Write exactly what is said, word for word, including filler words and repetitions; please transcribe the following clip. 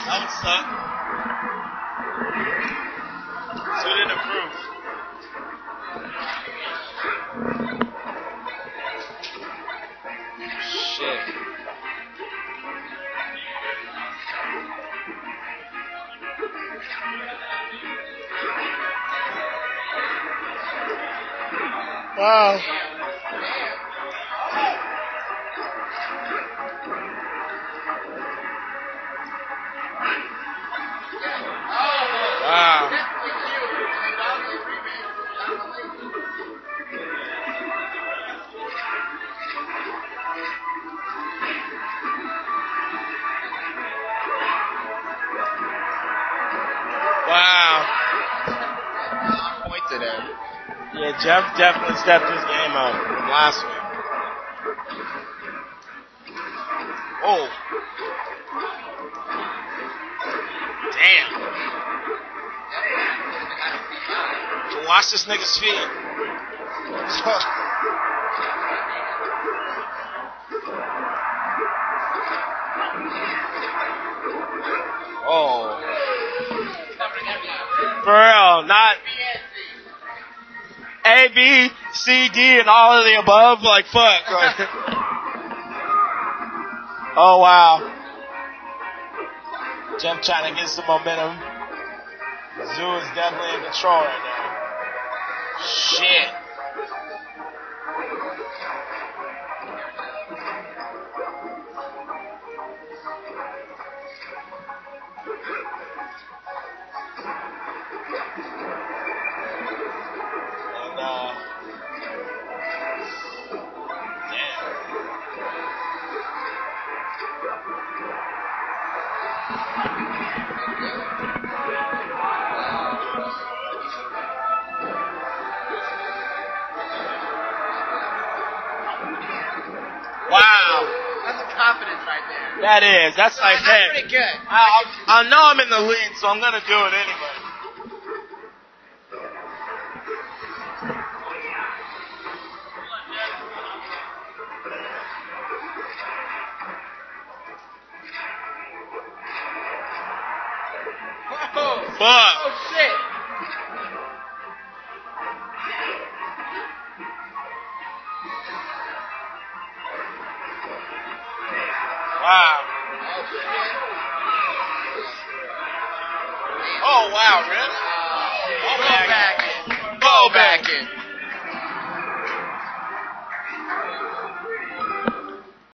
That would suck. So it didn't improve. Shit. Wow. Wow. Wow. Point to them. Yeah, Jeff definitely stepped his game up from last week. Oh. Damn. Can watch this nigga's feet. Oh. For real, not A, B, C, D, and all of the above. Like, fuck. Oh, wow. Jeff trying to get some momentum. Zoo is definitely in control right now. Shit. And, uh, damn. Wow. That's a confidence right there. That is. That's like, That's hey, pretty good. I, I, I know I'm in the lead, so I'm going to do it anyway. Oh, Fuck. oh shit. Wow. Oh shit. Oh, wow, really? Go back in. Go back in.